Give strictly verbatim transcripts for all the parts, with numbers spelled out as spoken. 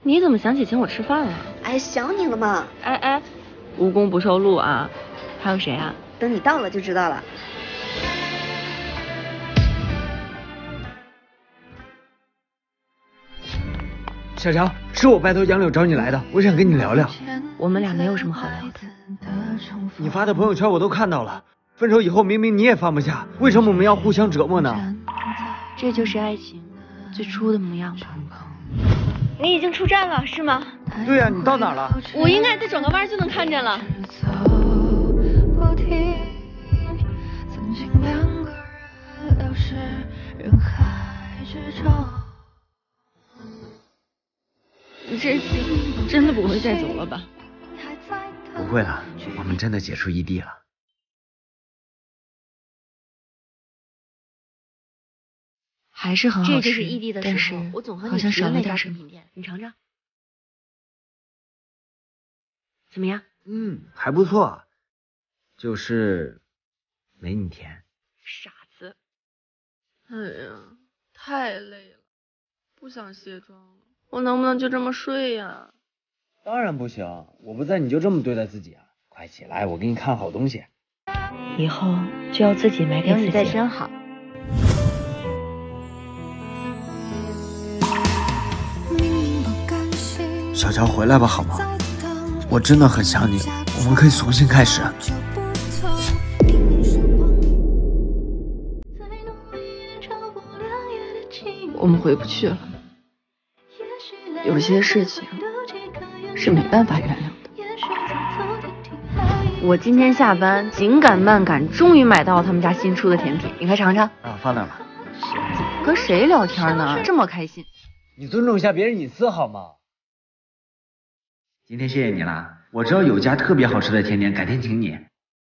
你怎么想起请我吃饭了？ 哎，想你了嘛。 哎哎，无功不受禄啊！还有谁啊？ 等你到了就知道了。 小乔，是我拜托杨柳找你来的，我想跟你聊聊。 我们俩没有什么好聊的。 你发的朋友圈我都看到了，分手以后明明你也放不下，为什么我们要互相折磨呢？ 这就是爱情最初的模样吧。你已经出站了是吗？ 对呀、啊，你到哪儿了？ 我应该再转个弯就能看见了。你这真的不会再走了吧？ 不会了，我们真的结束异地了。 还是很好吃， 这就是异地的时候，我总和你提的那家食品店，你尝尝，怎么样？ 嗯，还不错，就是没你甜。 傻子。哎呀，太累了，不想卸妆了。我能不能就这么睡呀？ 当然不行，我不在你就这么对待自己啊！快起来，我给你看好东西。 以后就要自己买给自己。 有你在真好。 小乔回来吧，好吗？我真的很想你，我们可以重新开始。 我们回不去了，有些事情是没办法原谅的。我今天下班紧赶慢赶，终于买到了他们家新出的甜品，你快尝尝。 啊，放那儿吧。 和谁聊天呢？这么开心。 你尊重一下别人隐私好吗？今天谢谢你啦，我知道有家特别好吃的甜点，改天请你。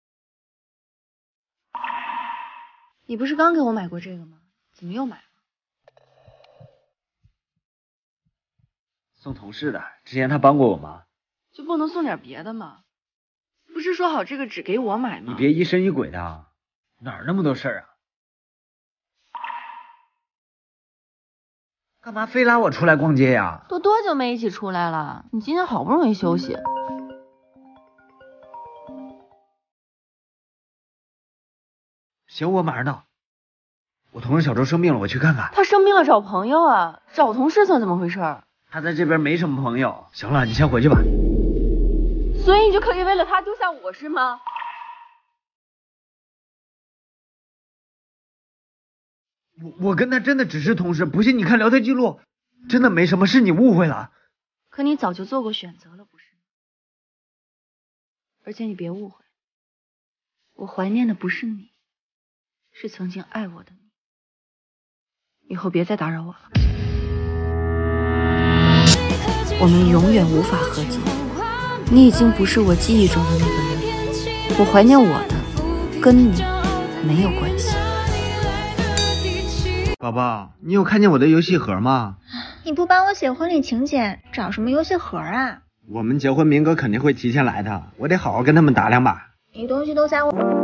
你不是刚给我买过这个吗？怎么又买了？ 送同事的，之前他帮过我忙。 就不能送点别的吗？不是说好这个只给我买吗？ 你别疑神疑鬼的，哪儿那么多事儿啊？干嘛非拉我出来逛街呀？ 都多久没一起出来了？你今天好不容易休息。 行，我马上到。我同事小周生病了，我去看看。 他生病了找朋友啊，找同事算怎么回事？ 他在这边没什么朋友。行了，你先回去吧。 所以你就可以为了他丢下我是吗？ 我我跟他真的只是同事，不信你看聊天记录，真的没什么，是你误会了。 可你早就做过选择了，不是吗？而且你别误会，我怀念的不是你，是曾经爱我的你。以后别再打扰我了，我们永远无法和解。你已经不是我记忆中的那个人，我怀念我的，跟你没有关系。 宝宝，你有看见我的游戏盒吗？ 你不帮我写婚礼请柬，找什么游戏盒啊？ 我们结婚，明哥肯定会提前来的，我得好好跟他们打两把。 你东西都在我。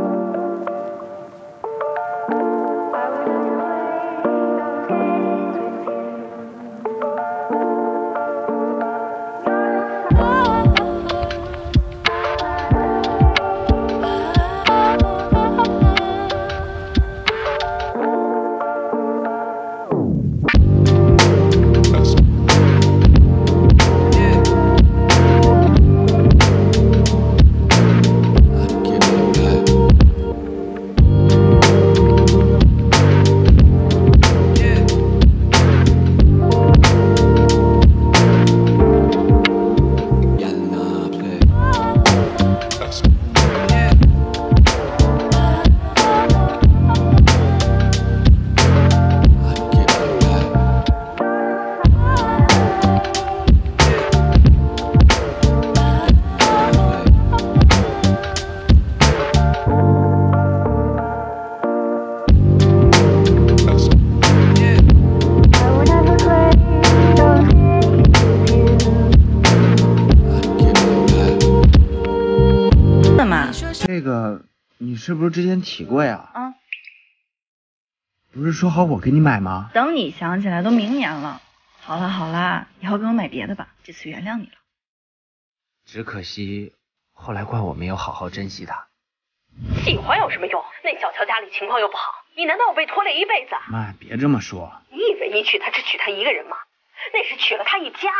这个你是不是之前提过呀？ 啊， 不是说好我给你买吗？ 等你想起来都明年了， 好啦好啦，以后给我买别的吧，这次原谅你了。 只可惜后来怪我没有好好珍惜他。 喜欢有什么用？那小乔家里情况又不好，你难道要被拖累一辈子？ 妈，别这么说。 你以为你娶她只娶她一个人吗？那是娶了她一家。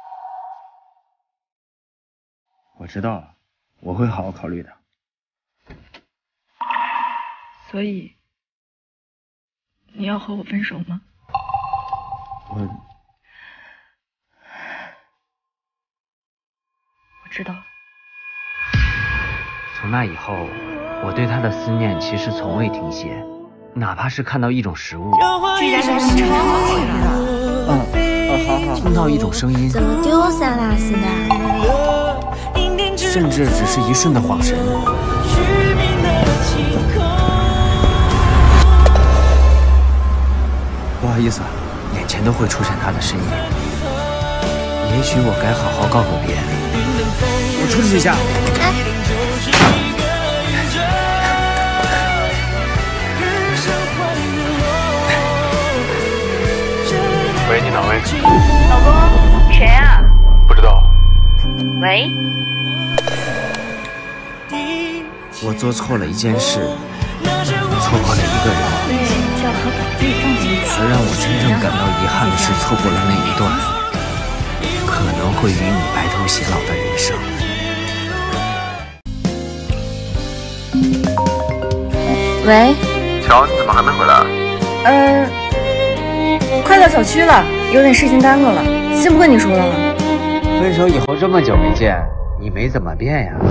我知道了，我会好好考虑的。 所以，你要和我分手吗？ 我我知道了。 从那以后，我对他的思念其实从未停歇，哪怕是看到一种食物， 这家沙县超好吃的。 嗯嗯，好好。听到一种声音， 怎么丢三落四的？ 甚至只是一瞬的恍神。不好意思，眼前都会出现他的身影。也许我该好好告个别。我出去一下。 喂，你哪位？ 老公，谁啊？ 不知道。 喂。 我做错了一件事，错过了一个人。 就要和本地放进去。 而让我真正感到遗憾的是，错过了那一段可能会与你白头偕老的人生。 喂， 乔，你怎么还没回来？ 呃，快到小区了，有点事情耽搁了，先不跟你说了。 分手以后这么久没见，你没怎么变呀？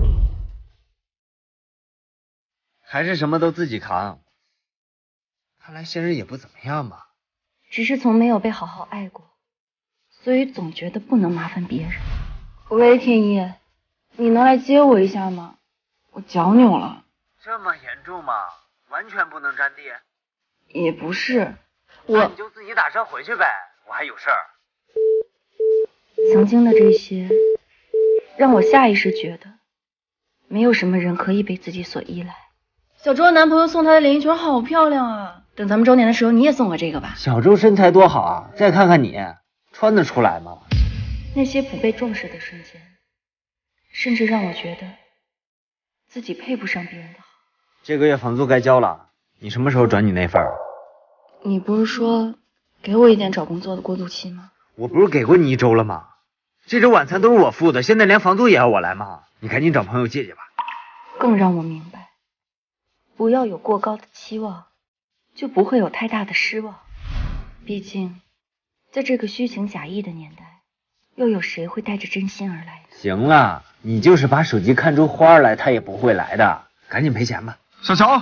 还是什么都自己扛？看来现实也不怎么样吧。 只是从没有被好好爱过，所以总觉得不能麻烦别人。喂，天一，你能来接我一下吗？我脚扭了。 这么严重吗？完全不能沾地？ 也不是， 那我你就自己打车回去呗，我还有事儿。 曾经的这些，让我下意识觉得，没有什么人可以被自己所依赖。小周的男朋友送她的连衣裙好漂亮啊！等咱们周年的时候，你也送我这个吧。 小周身材多好啊，再看看你，穿得出来吗？ 那些不被重视的瞬间，甚至让我觉得自己配不上别人的好。 这个月房租该交了，你什么时候转你那份儿？ 你不是说给我一点找工作的过渡期吗？ 我不是给过你一周了吗？这周晚餐都是我付的，现在连房租也要我来吗？你赶紧找朋友借借吧。 更让我明白，不要有过高的期望，就不会有太大的失望。毕竟，在这个虚情假意的年代，又有谁会带着真心而来呢？ 行了，你就是把手机看出花来，他也不会来的。赶紧赔钱吧。 小乔，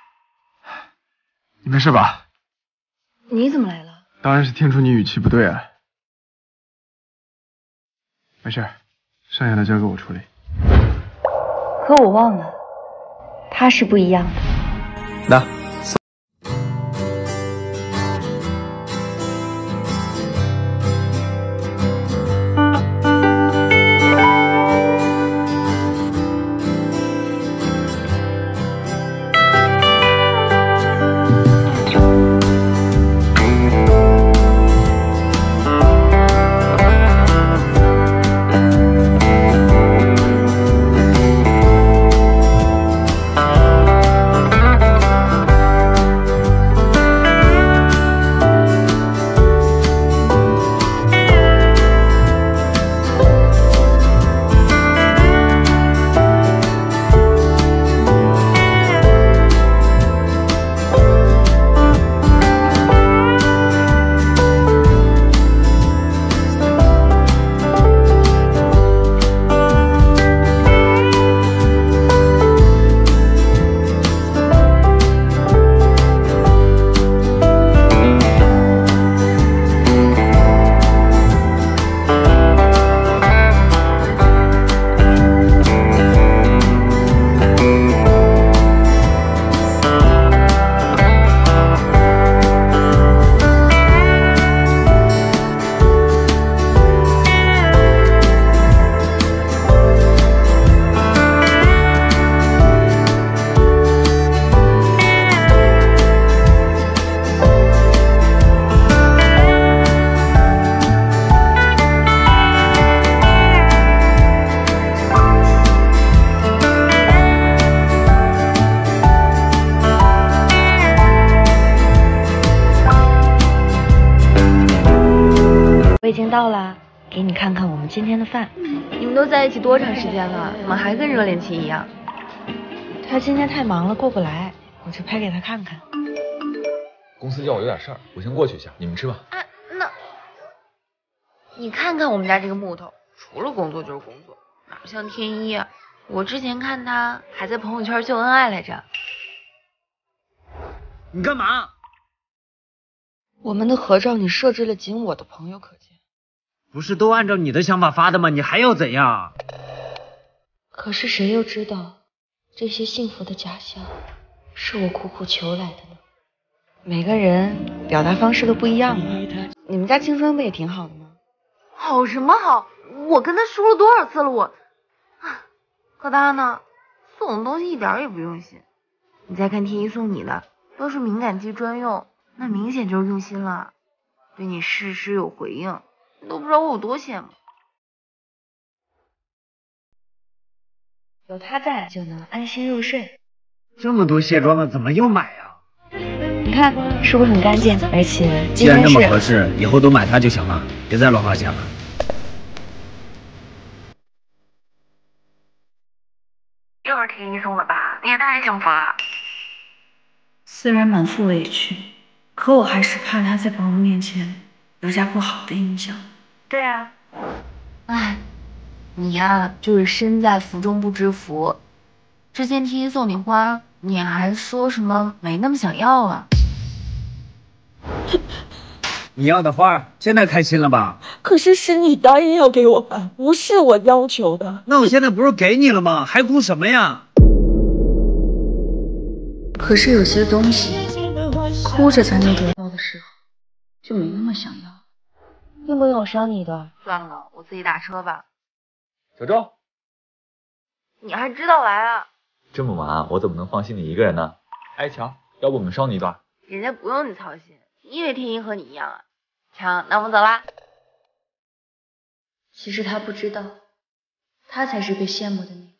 你没事吧？ 你怎么来了？ 当然是听出你语气不对啊。没事，剩下的交给我处理。 可我忘了，他是不一样的。 那。 经到了，给你看看我们今天的饭。你们都在一起多长时间了？怎么还跟热恋期一样？他今天太忙了，过不来，我就拍给他看看。 公司叫我有点事儿，我先过去一下，你们吃吧。 啊，那你看看我们家这个木头，除了工作就是工作，哪像天一啊？我之前看他还在朋友圈秀恩爱来着。 你干嘛？ 我们的合照你设置了仅我的朋友可见。 不是都按照你的想法发的吗？你还要怎样？ 可是谁又知道，这些幸福的假象是我苦苦求来的呢？每个人表达方式都不一样嘛。你们家青春不也挺好的吗？好什么好？我跟他说了多少次了，我，可他呢，送的东西一点也不用心。你再看天一送你的，都是敏感肌专用，那明显就是用心了，对你事事有回应，你都不知道我有多羡慕。有他在就能安心入睡。 这么多卸妆的，怎么又买啊？ 你看是不是很干净？而且既然这么合适，以后都买它就行了，别再乱花钱了。 又是天一送的吧？你也太幸福了。 虽然满腹委屈，可我还是怕他在朋友面前留下不好的印象。 对啊。 唉，你呀、就是身在福中不知福。之前天一送你花，你还说什么没那么想要啊？ 你要的花，现在开心了吧？ 可是是你答应要给我办，不是我要求的。 那我现在不是给你了吗？还哭什么呀？ 可是有些东西，哭着才能得到的时候，就没那么想要。 用不用我捎你一段？算了，我自己打车吧。 小周， 你还知道来啊？ 这么晚我怎么能放心你一个人呢？哎，乔，要不我们捎你一段？ 人家不用你操心，你以为天一和你一样啊？强，那我们走啦。 其实他不知道，他才是被羡慕的那个。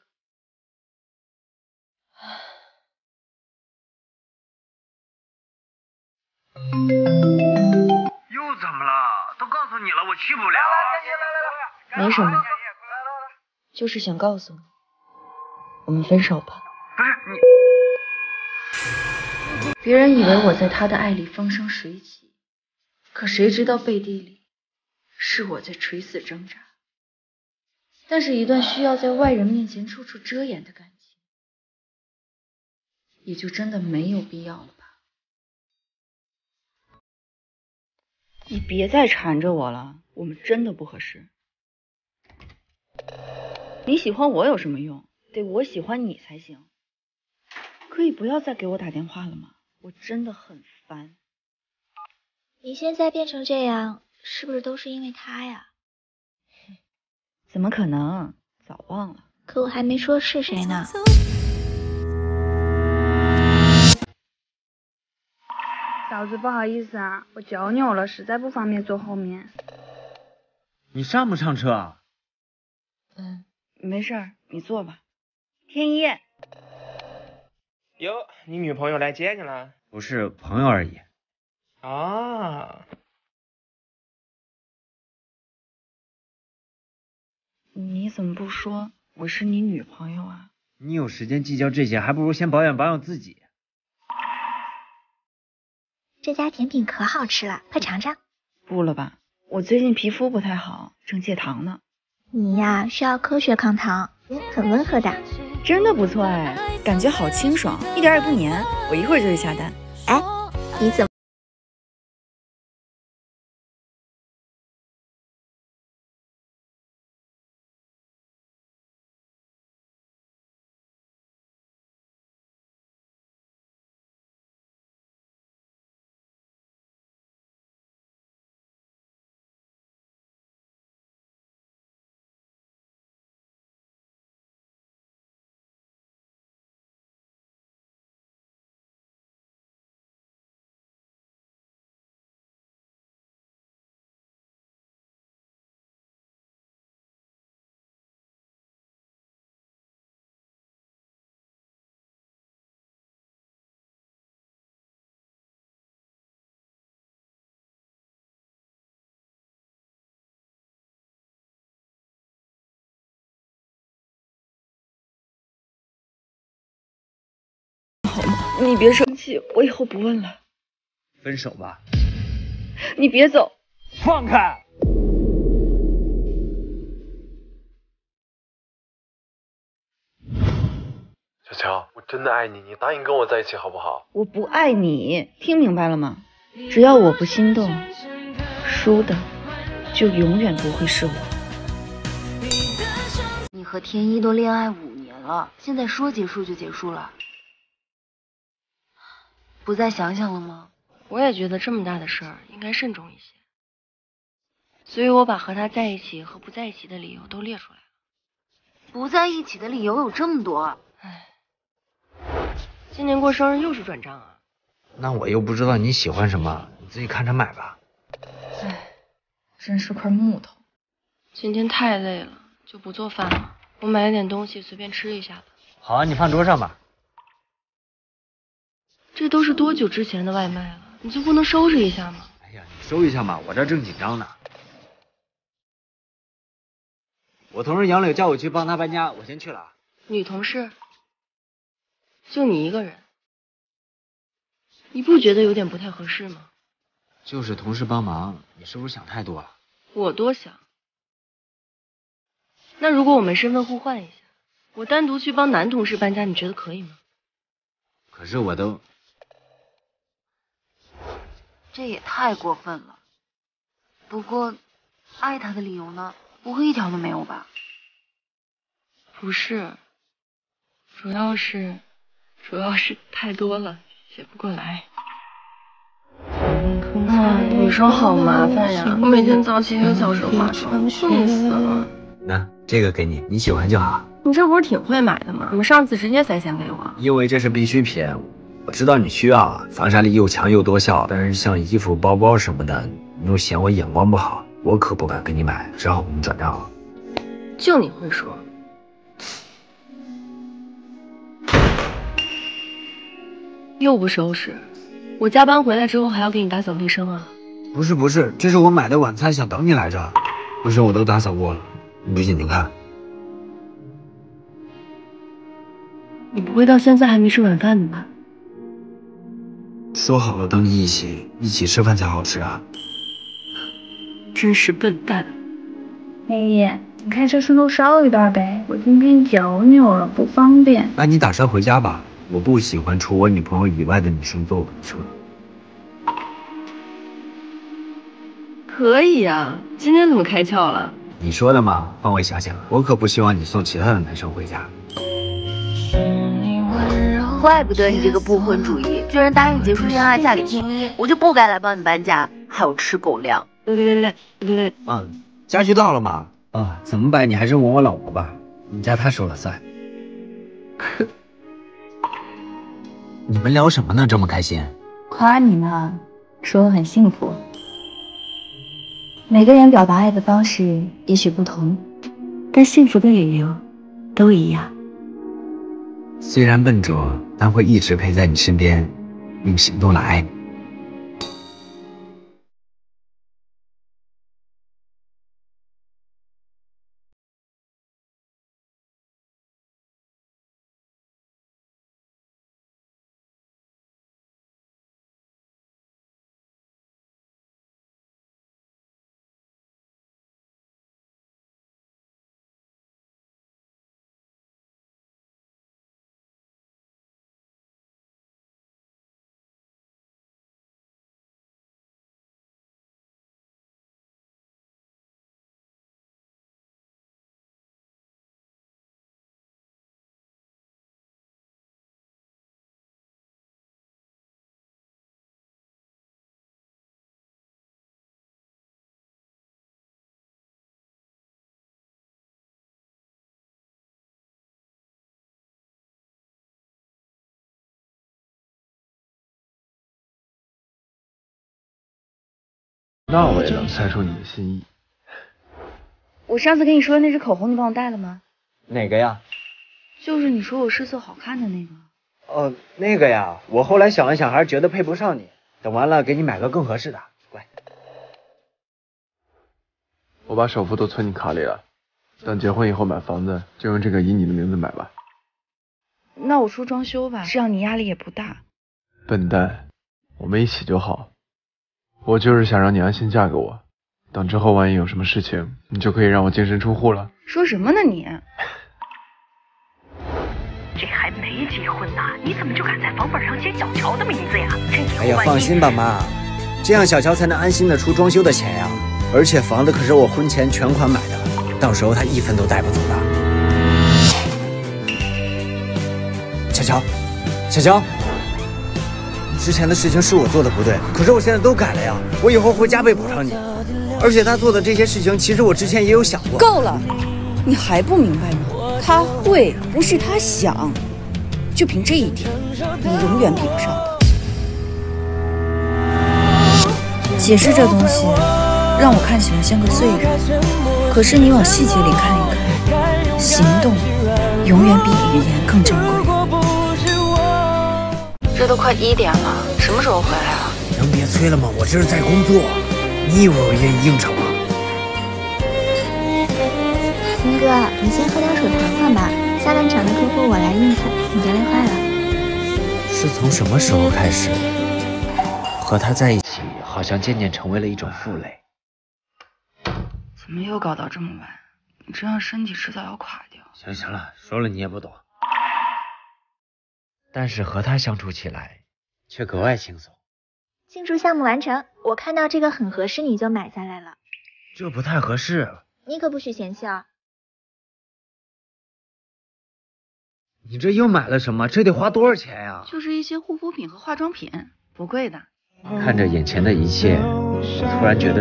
又怎么了？都告诉你了，我去不了。 没什么，就是想告诉你，我们分手吧。 不是你， 别人以为我在他的爱里风生水起，可谁知道背地里是我在垂死挣扎。但是，一段需要在外人面前处处遮掩的感情，也就真的没有必要了吧？ 你别再缠着我了，我们真的不合适。你喜欢我有什么用？得我喜欢你才行。可以不要再给我打电话了吗？我真的很烦。 你现在变成这样，是不是都是因为他呀？ 怎么可能？早忘了。 可我还没说是谁呢。 嫂子，不好意思啊，我脚扭了，实在不方便坐后面。 你上不上车啊？ 嗯，没事儿，你坐吧。天一。 哟，你女朋友来接你了？ 不是朋友而已。 啊。 你怎么不说我是你女朋友啊？ 你有时间计较这些，还不如先保养保养自己。 这家甜品可好吃了，快尝尝。 不了吧，我最近皮肤不太好，正戒糖呢。 你呀，需要科学抗糖，很温和的。 真的不错哎，感觉好清爽，一点也不黏。我一会儿就去下单。 哎，你怎么？ 好吗？你别生气，我以后不问了。 分手吧。 你别走。 放开。 小乔，我真的爱你，你答应跟我在一起好不好？ 我不爱你，听明白了吗？只要我不心动，输的就永远不会是我。 你和天一都恋爱五年了，现在说结束就结束了，不再想想了吗？ 我也觉得这么大的事儿应该慎重一些，所以我把和他在一起和不在一起的理由都列出来了。 不在一起的理由有这么多， 唉，今年过生日又是转账啊。 那我又不知道你喜欢什么，你自己看着买吧。 唉，真是块木头。今天太累了，就不做饭了。我买了点东西，随便吃一下吧。 好啊，你放桌上吧。 这都是多久之前的外卖了，你就不能收拾一下吗？ 哎呀，你收一下嘛，我这正紧张呢。我同事杨柳叫我去帮他搬家，我先去了。 女同事？就你一个人？你不觉得有点不太合适吗？ 就是同事帮忙，你是不是想太多了？ 我多想。那如果我们身份互换一下，我单独去帮男同事搬家，你觉得可以吗？ 可是我都…… 这也太过分了。不过，爱他的理由呢？不会一条都没有吧？ 不是，主要是，主要是太多了，写不过来。啊，女生好麻烦呀！我每天早起一个小时化妆，气死了。 那这个给你，你喜欢就好。 你这不是挺会买的吗？怎么上次直接塞钱给我？ 因为这是必需品，我知道你需要啊，防晒力又强又多效。但是像衣服、包包什么的，你又嫌我眼光不好，我可不敢给你买，只好给你转账了。 就你会说。又不收拾，我加班回来之后还要给你打扫卫生啊。 不是不是，这是我买的晚餐，想等你来着。不是，我都打扫过了，不信你看。 你不会到现在还没吃晚饭呢吧？ 说好了等你一起一起吃饭才好吃啊。 真是笨蛋。 黑夜，你开车顺路捎一段呗，我今天脚扭了，不方便。 那你打车回家吧，我不喜欢除我女朋友以外的女生坐我的车。 可以呀，今天怎么开窍了？ 你说的嘛，换位想想，我可不希望你送其他的男生回家。 怪不得你这个不婚主义，居然答应结束恋爱嫁给天一，我就不该来帮你搬家，还有吃狗粮。 对对对对对对。 嗯，家具到了吗？啊，怎么摆你还是问我老婆吧，你家她说了算。你们聊什么呢？这么开心？ 夸你呢，说我很幸福。每个人表达爱的方式也许不同，但幸福的理由都一样。 虽然笨拙，但会一直陪在你身边，用行动来爱你。 那我也能猜出你的心意。 我上次跟你说的那支口红，你帮我带了吗？ 哪个呀？ 就是你说我试色好看的那个。 哦，那个呀，我后来想了想，还是觉得配不上你。等完了给你买个更合适的，乖。 我把首付都存你卡里了，等结婚以后买房子就用这个以你的名字买吧。 那我出装修吧，这样你压力也不大。 笨蛋，我们一起就好。我就是想让你安心嫁给我，等之后万一有什么事情，你就可以让我净身出户了。 说什么呢你？ 这还没结婚呢，你怎么就敢在房本上写小乔的名字呀？ 哎呀，放心吧妈，这样小乔才能安心的出装修的钱呀。而且房子可是我婚前全款买的，到时候他一分都带不走的。小乔，小乔，之前的事情是我做的不对，可是我现在都改了呀，我以后会加倍补偿你。而且他做的这些事情，其实我之前也有想过。 够了，你还不明白吗？他会，不是他想。就凭这一点，你永远比不上他。解释这东西，让我看起来像个罪人，可是你往细节里看一看，行动永远比语言更珍贵。 这都快一点了，什么时候回来啊？ 能别催了吗？我这是在工作，你以为我愿意应承吗？ 明哥，你先喝点水缓缓吧，下半场的客户我来应付，你别累坏了。 是从什么时候开始，和他在一起好像渐渐成为了一种负累？ 怎么又搞到这么晚？你这样身体迟早要垮掉。 行行了，说了你也不懂。但是和他相处起来，却格外轻松。 庆祝项目完成，我看到这个很合适，你就买下来了。 这不太合适。 你可不许嫌弃啊！ 你这又买了什么？这得花多少钱呀？ 就是一些护肤品和化妆品，不贵的。 看着眼前的一切，突然觉得。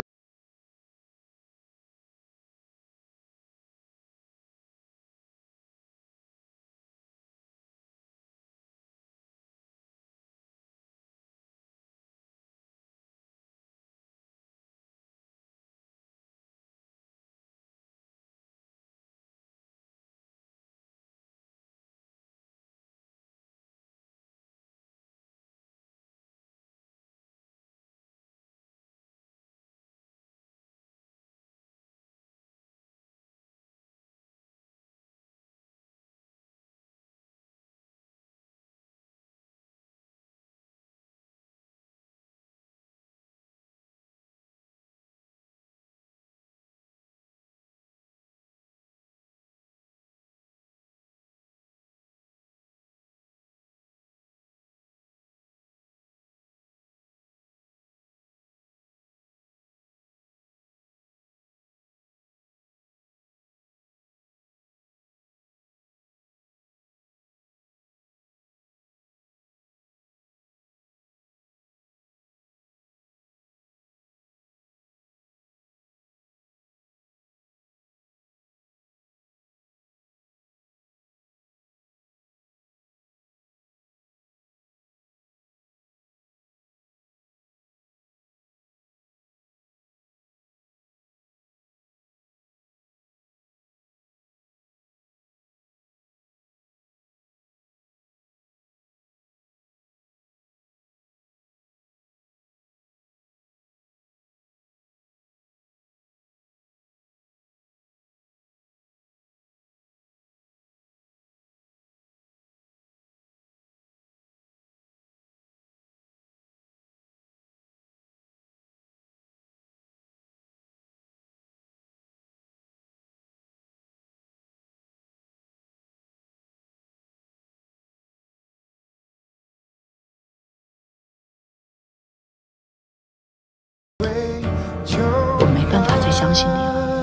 我没办法再相信你了，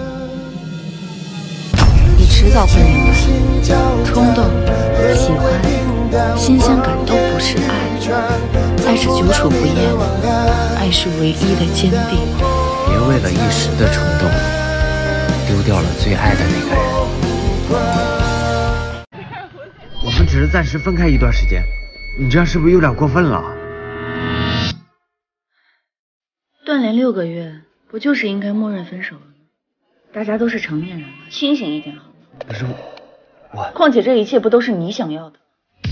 你迟早会明白，冲动、喜欢、新鲜感都不是爱，爱是久处不厌，爱是唯一的坚定。 别为了一时的冲动，丢掉了最爱的那个人。我们只是暂时分开一段时间，你这样是不是有点过分了？ 断联六个月，不就是应该默认分手了吗？大家都是成年人了，清醒一点好吗？ 可是我…… 况且这一切不都是你想要的？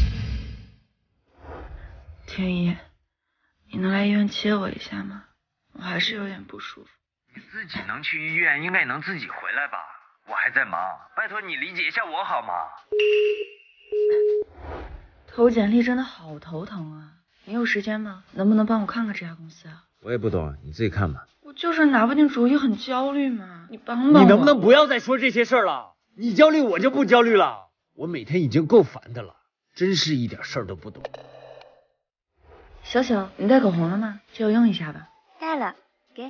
天一，你能来医院接我一下吗？我还是有点不舒服。 你自己能去医院，应该也能自己回来吧？我还在忙，拜托你理解一下我好吗？ 投简历真的好头疼啊！你有时间吗？能不能帮我看看这家公司啊？ 我也不懂，你自己看吧。 我就是拿不定主意，很焦虑嘛，你帮帮我。 你能不能不要再说这些事儿了？你焦虑，我就不焦虑了。我每天已经够烦的了，真是一点事儿都不懂。 小小，你带口红了吗？借我用一下吧。 带了，给。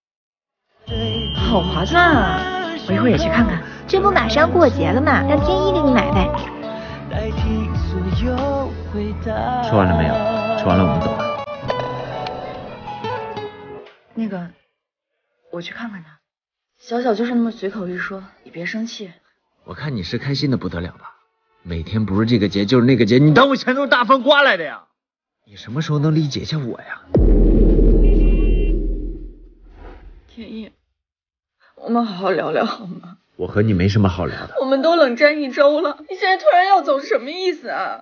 好划算啊！我一会儿也去看看。 这不马上过节了吗？让天一给你买呗。 吃完了没有？吃完了，我们走吧。 那个，我去看看他。小小就是那么随口一说，你别生气。 我看你是开心的不得了吧？每天不是这个节就是那个节，你当我钱都是大风刮来的呀？你什么时候能理解一下我呀？ 天意，我们好好聊聊好吗？ 我和你没什么好聊的。 我们都冷战一周了，你现在突然要走，什么意思啊？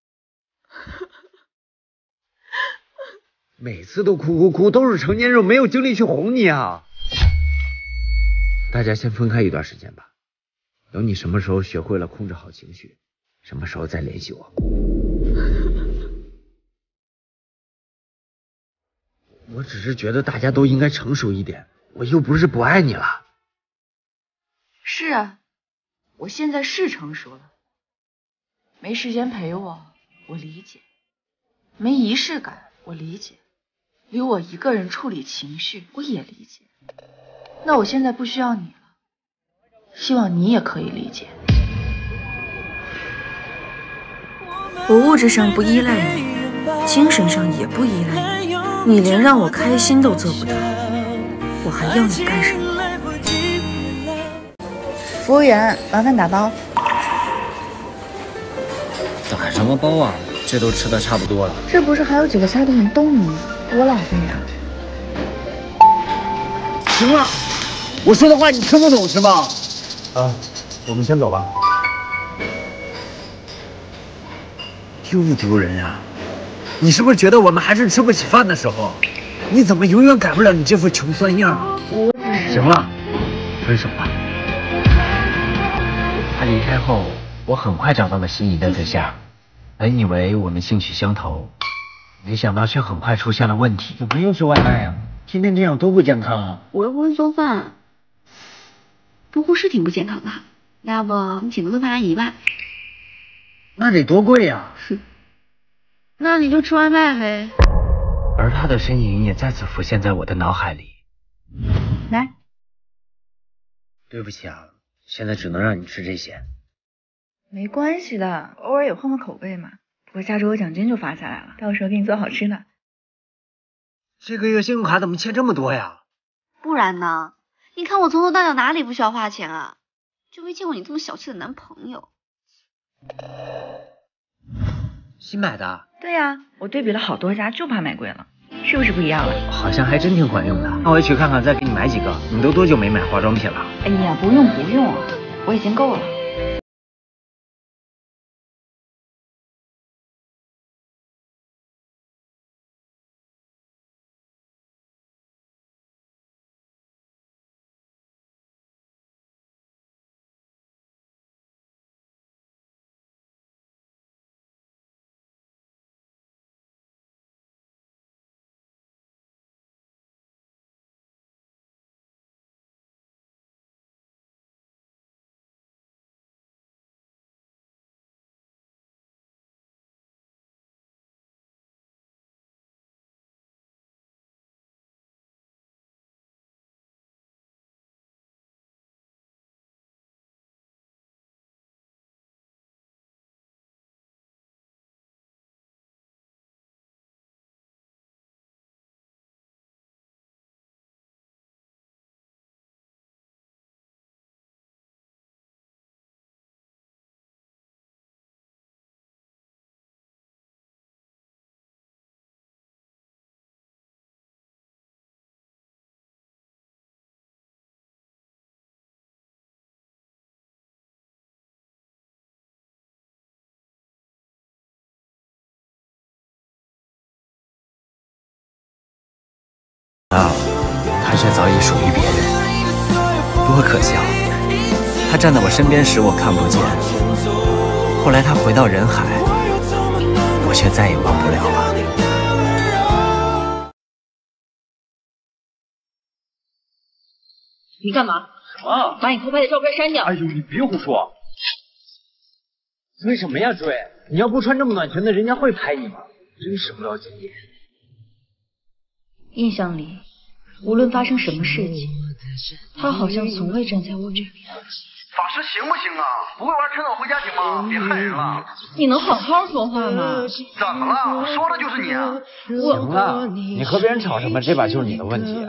每次都哭哭哭，都是成年人，没有精力去哄你啊。大家先分开一段时间吧，等你什么时候学会了控制好情绪，什么时候再联系我。我只是觉得大家都应该成熟一点，我又不是不爱你了。 是啊，我现在是成熟了，没时间陪我，我理解；没仪式感，我理解；留我一个人处理情绪，我也理解。那我现在不需要你了，希望你也可以理解。 我物质上不依赖你，精神上也不依赖你，你连让我开心都做不到，我还要你干什么？ 服务员，麻烦打包。 打什么包啊？这都吃的差不多了。 这不是还有几个菜都没动呢吗？多浪费啊！ 行了，我说的话你听不懂是吗？ 啊，我们先走吧。 丢不丢人啊？你是不是觉得我们还是吃不起饭的时候？你怎么永远改不了你这副穷酸样啊？ 我只是…… 行了，分手吧。 他离开后，我很快找到了心仪的对象，本以为我们兴趣相投，没想到却很快出现了问题。 怎么又是外卖啊？天天这样多不健康啊！ 我又不会做饭，不过是挺不健康的。要不你请个顿饭阿姨吧？ 那得多贵呀！ 哼，那你就吃外卖呗。 而他的身影也再次浮现在我的脑海里。 来， 对不起啊，现在只能让你吃这些。 没关系的，偶尔也换换口味嘛。不过下周有奖金就发下来了，到时候给你做好吃的。 这个月信用卡怎么欠这么多呀？ 不然呢？你看我从头到脚哪里不需要花钱啊？就没见过你这么小气的男朋友。 新买的？ 对呀、啊，我对比了好多家，就怕买贵了，是不是不一样了？ 好像还真挺管用的。那我也去看看，再给你买几个。你都多久没买化妆品了？ 哎呀，不用不用，我已经够了。 啊，他却早已属于别人，多可笑！他站在我身边时我看不见，后来他回到人海， 我却再也忘不了了。 你干嘛？ 什么？ 把你偷拍的照片删掉！ 哎呦，你别胡说！为什么呀，追？你要不穿这么短裙子，人家会拍你吗？真是不要紧。 印象里，无论发生什么事情，他好像从未站在我这边。 法师行不行啊？不会玩趁早回家行吗？别害人了。 你能好好说话吗？ 怎么了？说的就是你啊！ 行了，你和别人吵什么？这把就是你的问题。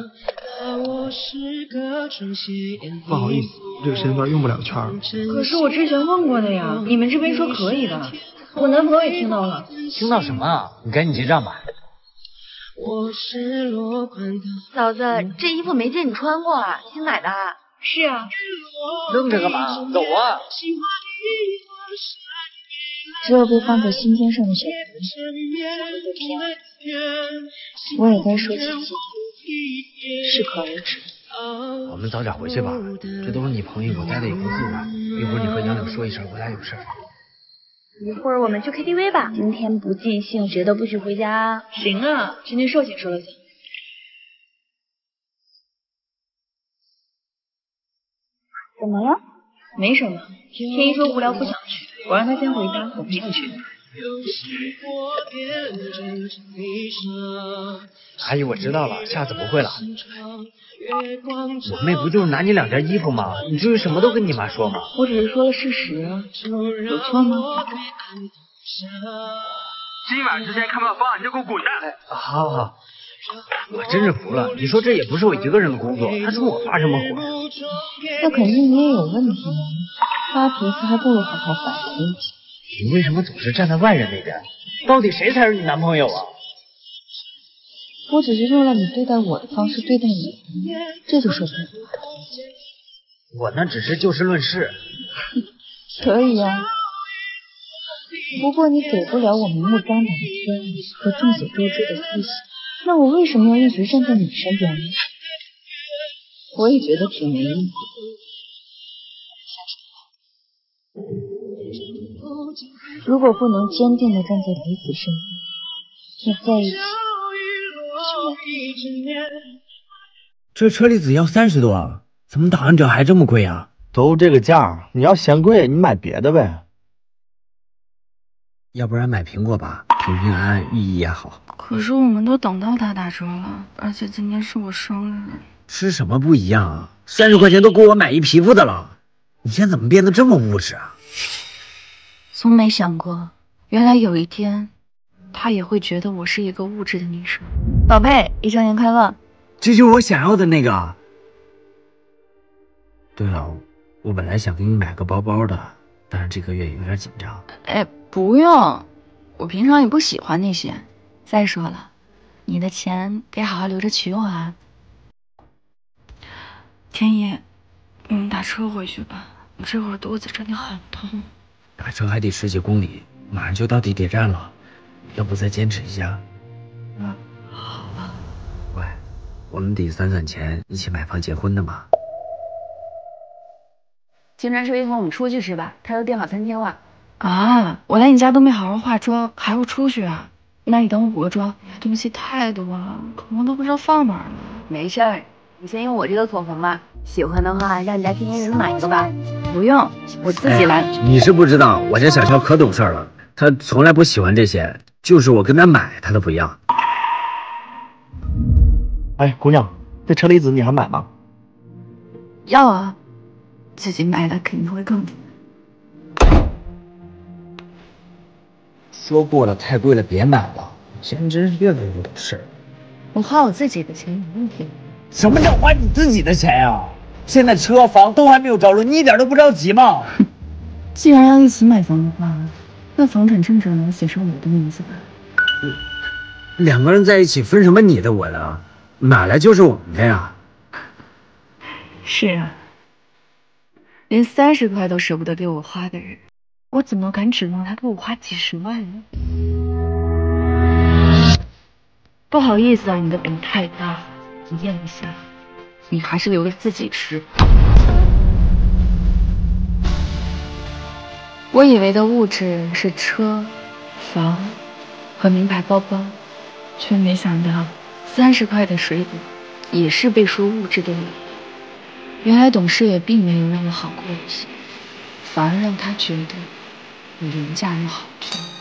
不好意思，这个时间段用不了圈。 可是我之前问过的呀，你们这边说可以的。我男朋友也听到了。 听到什么啊？你赶紧结账吧。 嫂子，这衣服没见你穿过啊，新买的。 是啊。 愣着干嘛？走啊！ 只有被放在心尖上的小姑娘，我也该说几句，适可而止。 我们早点回去吧，这都是你朋友，我待的也不自在。一会儿你和杨柳说一声，我俩有事。 一会儿我们去 K T V 吧。今天不尽兴，谁都不许回家。 行啊，今天寿星说了算。 怎么了？ 没什么。天一说无聊不想去，我让他先回家，我陪你去。 阿姨，我知道了，下次不会了。我妹不就是拿你两件衣服吗？你至于什么都跟你妈说吗？ 我只是说了事实，有错吗？ 今晚之前看不到方案，你就给我滚蛋！ 哎，好好好，我真是服了。你说这也不是我一个人的工作，他说我发什么火？ 那肯定你也有问题，发脾气还不如好好反思一下。 你为什么总是站在外人那边？到底谁才是你男朋友啊？ 我只是用了你对待我的方式对待你，这就说不了。 我那只是就事论事。 可以啊，不过你给不了我明目张胆的天意和众所周知的私心，那我为什么要一直站在你身边呢？我也觉得挺没意思。如果不能坚定的站在彼此身边，那在一起。 这车厘子要三十多，怎么打完折还这么贵啊？ 都这个价，你要嫌贵，你买别的呗。 要不然买苹果吧，平平安安，寓意也好。 可是我们都等到它打折了，而且今天是我生日。 吃什么不一样啊？三十块钱都够我买一皮肤的了。你现在怎么变得这么物质啊？ 从没想过，原来有一天，他也会觉得我是一个物质的女生。 宝贝，一周年快乐！ 这就是我想要的那个。对了，我本来想给你买个包包的，但是这个月有点紧张。 哎，不用，我平常也不喜欢那些。再说了，你的钱得好好留着娶我啊。天一，我们打车回去吧，我这会儿肚子真的很痛。 打车还得十几公里，马上就到地铁站了，要不再坚持一下？ 嗯，好吧。 喂，我们得攒攒钱，一起买房结婚的嘛。 青川说一会儿我们出去吃吧，他都订好餐厅了。 啊，我来你家都没好好化妆，还要出去啊？那你等我补个妆，东西太多了，我都不知道放哪儿了。 没事儿，你先用我这个口红吧，喜欢的话让你家天天人买一个吧。 不用，我自己来。 哎、你是不知道，我家小乔可懂事了，他从来不喜欢这些，就是我跟他买，他都不要。 哎，姑娘，这车厘子你还买吗？ 要啊，自己买的肯定会更多。 说过了，太贵了别买了，现在真是越来越懂事。 我花我自己的钱有问题？ 什么叫花你自己的钱呀、啊？现在车房都还没有着落，你一点都不着急吗？ 既然要一起买房的话，那房产证上能写上我的名字吧？ 两个人在一起分什么你的我的，买来就是我们的呀。 是啊，连三十块都舍不得给我花的人，我怎么敢指望他给我花几十万呢？不好意思啊，你的饼太大了，你咽不下，你还是留着自己吃。我以为的物质是车、房、 和名牌包包，却没想到三十块的水果也是被说物质的理由。原来董事也并没有让我好过一些，反而让他觉得我廉价又好骗。